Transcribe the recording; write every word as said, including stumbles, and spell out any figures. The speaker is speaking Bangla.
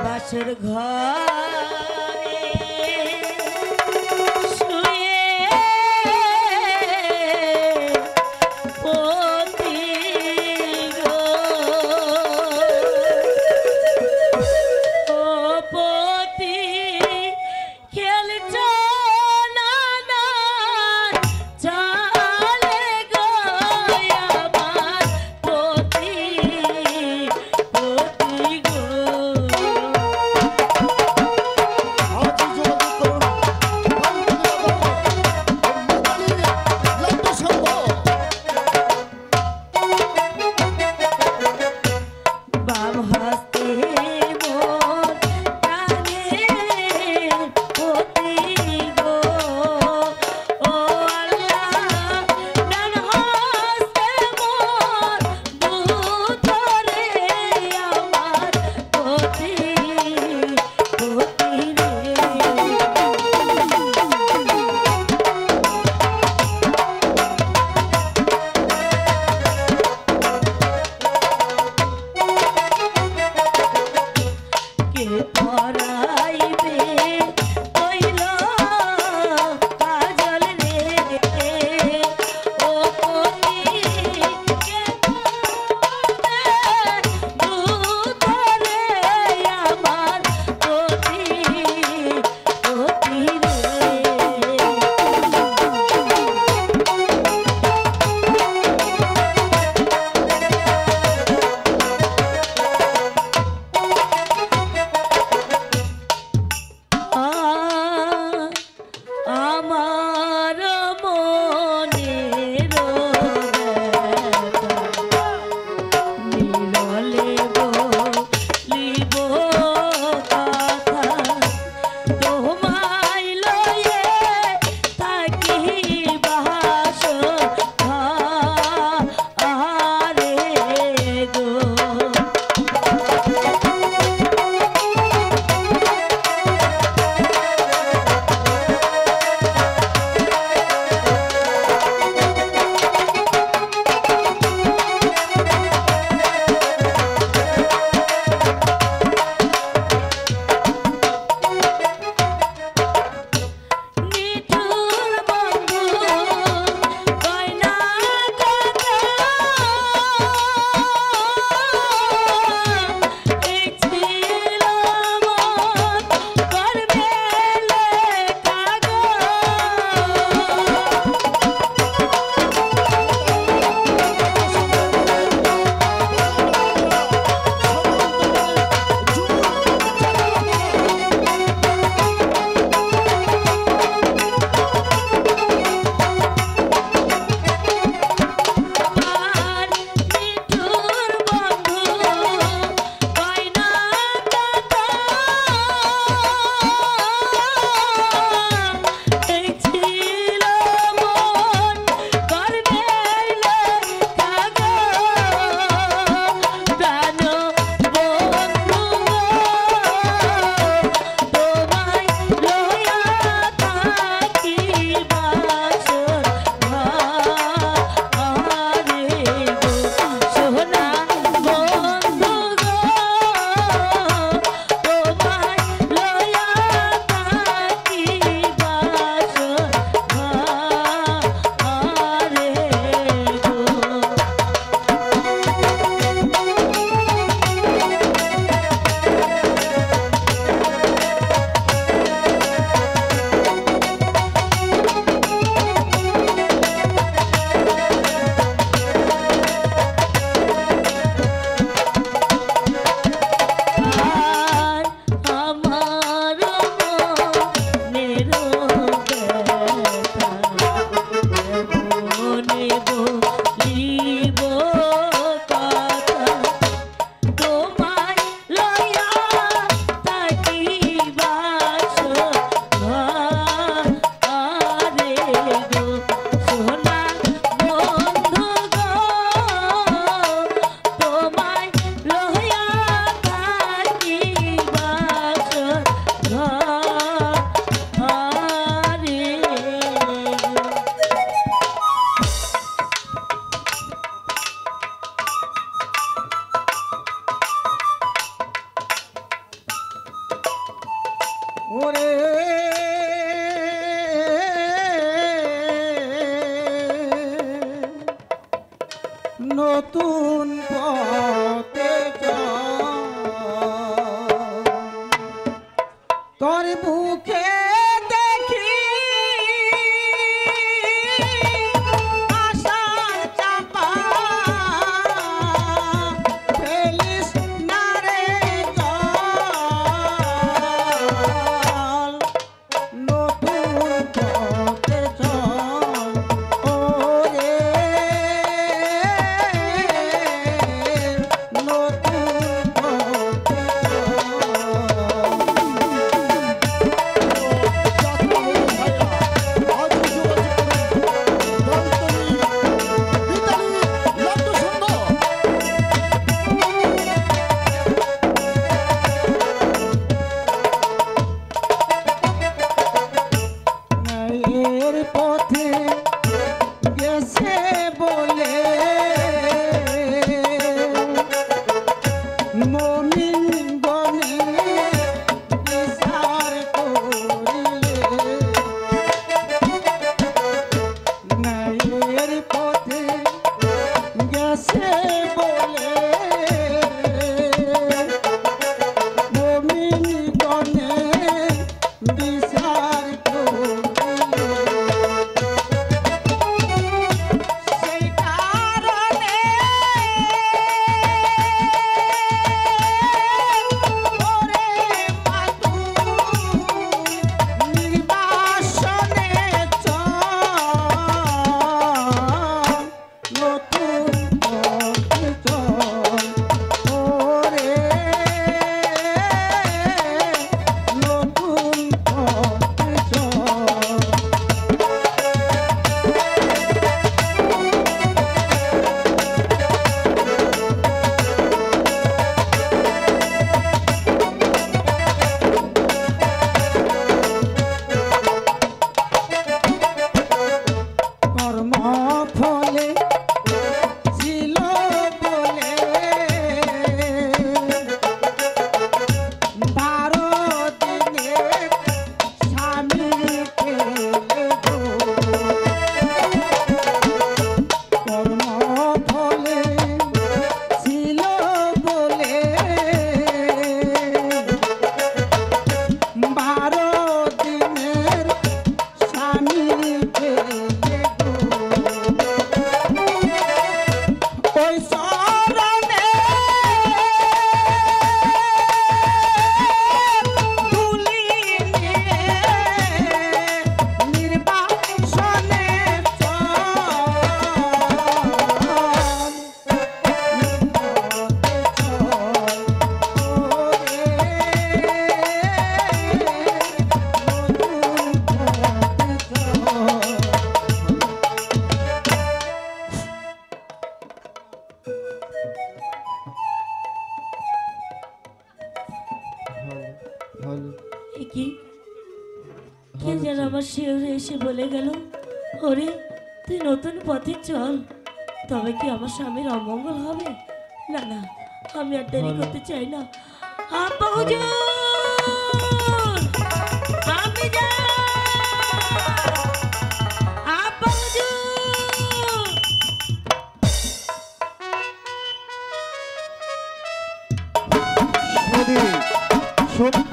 বাসর ঘরে শুয়ে পতি গো ও পতি খেলছ না না চালে গো আমার পতি পতি গো বাম হস্তে মোর প্রাণের পতি গো ও আল্লাহ ডান হস্তে মোর দুধরে আমার পতি পতি রে কে পরাইবে কইল কাজল রে ও পতি কে দুধরে আমার পতি পতি রে আমার মনের নিরলে বলিব কথা তোমায় লয়ে থাকি বাস আরে গো এ কি কে যেন আমার শিওরে এসে বলে গেল, ওরে তুই নতুন পথে চল, তবে কি আমার স্বামীর অমঙ্গল হবে? না না, আমি আর দেরি করতে চাই না। আব্বা হুজুর, আমি যাই। আব্বা হুজুর, সুধী, সুধী।